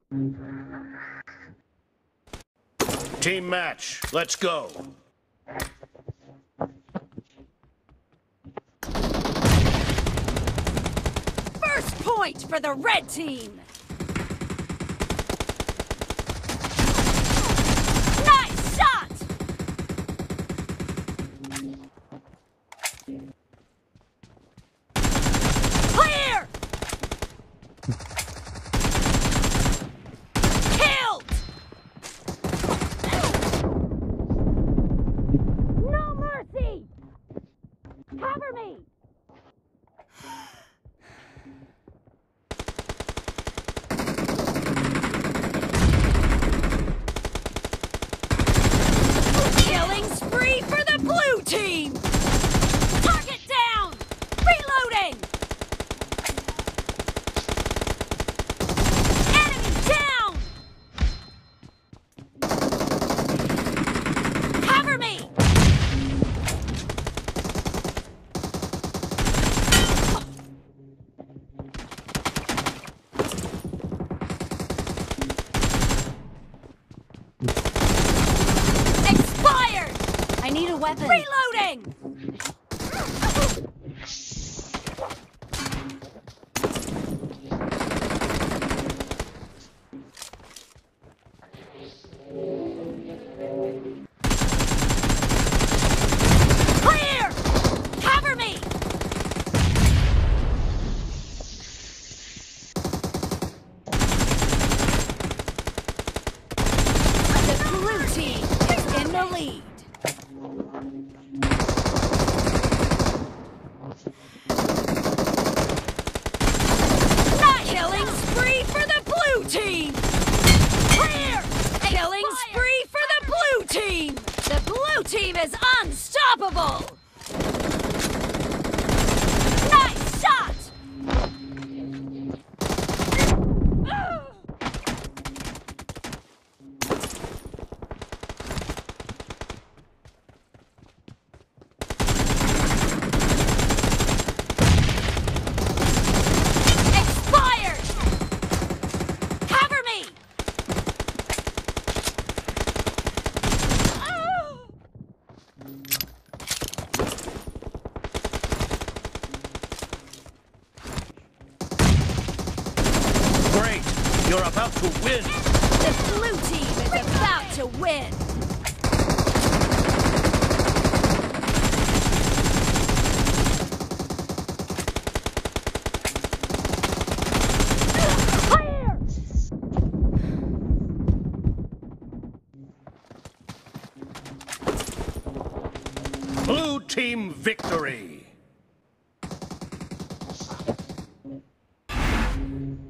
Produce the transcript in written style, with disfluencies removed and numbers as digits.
Team match, let's go. First point for the red team. Nice shot! Clear! Killed! No mercy! Cover me! Killing spree for the blue team! Target down! Reloading! Enemy down! Cover me! Expired! I need a weapon. Reloading! Clear! Cover me! The blue team is in the lead. Nice! Killing spree for the blue team! Clear! Killing spree for the blue team! The blue team is unstoppable! Nice shot! Expired! Cover me! Great, you're about to win. The blue team is about to win! Clear! Blue team victory.